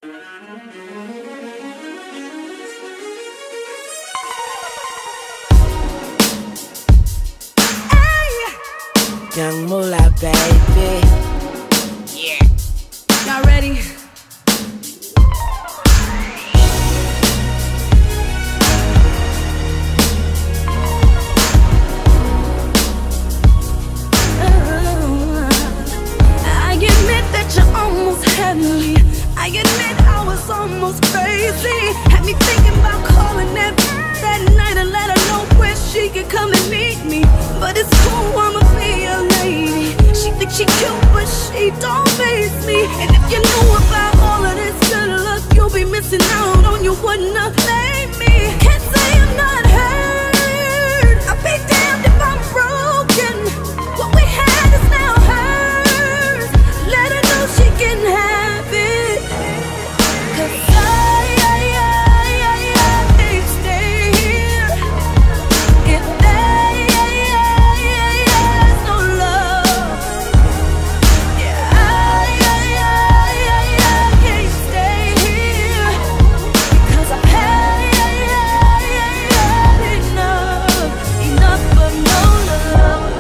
Young moolah, baby. Yeah. Y'all ready? I admit that you almost had me. I admit I was almost crazy. Had me thinking about calling that night and let her know where she could come and meet me. But it's cool, I'ma be a lady. She thinks she cute, but she don't face me. And if you knew about all of this good luck, you'll be missing out on you wouldn't have made me. Can't say I'm not hurt. I'll be damned if I'm broken. What we had is now hers. Let her know she can have it. 'Cause I can't stay here if there's no love. Yeah, I can't stay here because I've had enough of no love.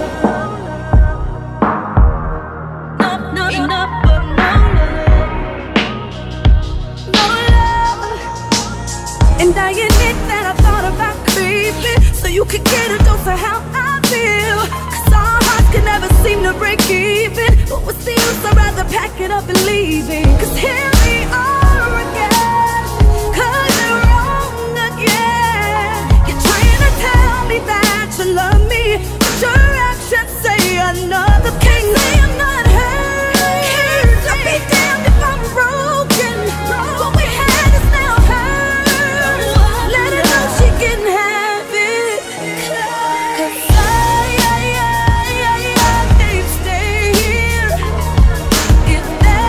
Enough of no love. No love. And I admit that I thought about creeping so you could get a dose of how I feel. 'Cause our hearts can never seem to break even. But what's the use? I'd rather pack it up and leave it. 'Cause here we are again. 'Cause you're wrong again. You're trying to tell me that you love me, but your actions say another thing. Say I'm not hurt. I'll be damned if I'm broken. What we had is now hers. Let her know she can have it. 'Cause I can't stay here if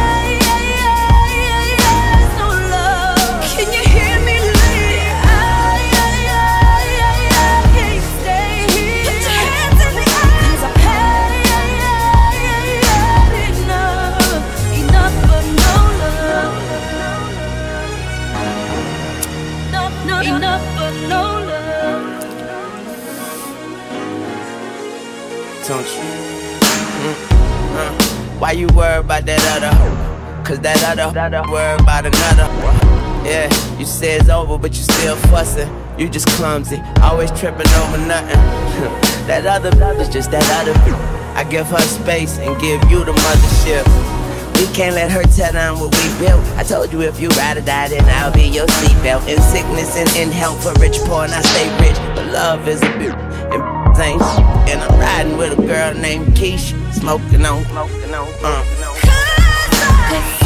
there's no love. Can you hear me, lady? I can't stay here. Put your hands in the air. 'Cause I've had enough of no love. Enough of no love. Don't you? Why you worried about that other hoe? 'Cause that other worried about another. Yeah, you say it's over, but you still fussing. You just clumsy, always tripping over nothing. That other is just that other. I give her space and give you the mothership. We can't let her tear down what we built. I told you if you ride or die, then I'll be your seatbelt. In sickness and in health, for rich, poor, and I stay rich. But love is a bitch, and ain't shit. And I'm riding with a girl named Keyshia, smoking on. 'Cause